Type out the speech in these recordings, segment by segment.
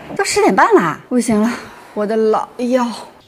都10点半啦，不行了，我的老腰。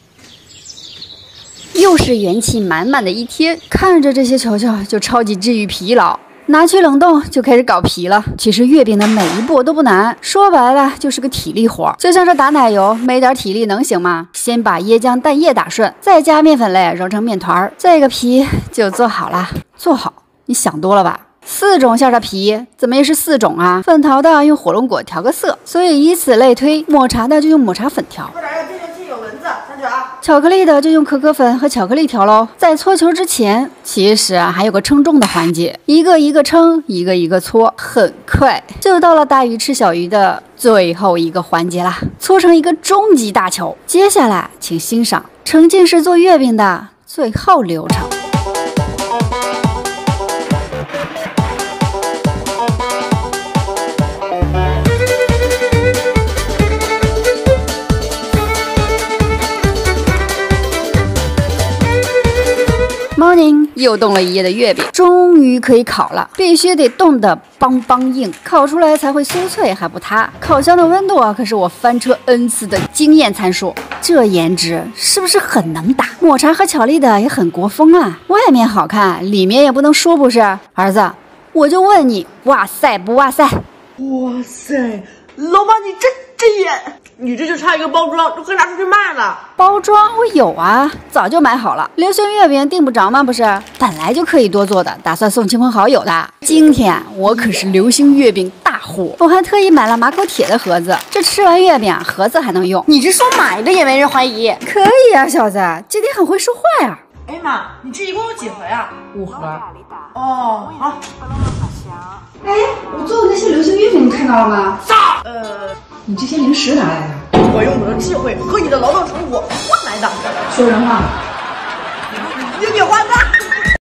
又是元气满满的一天，看着这些球球就超级治愈疲劳。拿去冷冻就开始搞皮了。其实月饼的每一步都不难，说白了就是个体力活。就像是打奶油，没点体力能行吗？先把椰浆蛋液打顺，再加面粉类揉成面团，这个皮就做好了。做好，你想多了吧？4种馅的皮，怎么也是4种啊？粉桃的用火龙果调个色，所以以此类推。抹茶的就用抹茶粉调。 快点，这个器有蚊子，39啊！ 巧克力的就用可可粉和巧克力调喽。在搓球之前，其实还有个称重的环节，一个一个称，一个一个搓，很快就到了大鱼吃小鱼的最后一个环节啦，搓成一个终极大球。接下来，请欣赏沉浸式做月饼的最后流程。Morning， 又冻了一夜的月饼终于可以烤了，必须得冻得邦邦硬，烤出来才会酥脆还不塌。烤箱的温度啊，可是我翻车 N 次的经验参数。这颜值是不是很能打？抹茶和巧克力的也很国风啊，外面好看，里面也不能说不是。儿子，我就问你，哇塞不哇塞？ 哇塞，老板你真严！你这就差一个包装就可以拿出去卖了。 包装我有啊，早就买好了。流星月饼订不着吗？不是，本来就可以多做的，打算送亲朋好友的。今天我可是流星月饼大户，我还特意买了马口铁的盒子，这吃完月饼盒子还能用。 你这说买的也没人怀疑。 可以啊，小子，今天很会说话呀。 哎呀妈，你这一共有几盒呀？5盒。哦，好。 哎，我做的那些流星月饼你看到了吗？你这些零食哪来的？ 我用我的智慧和你的劳动成果换来的。 说人话。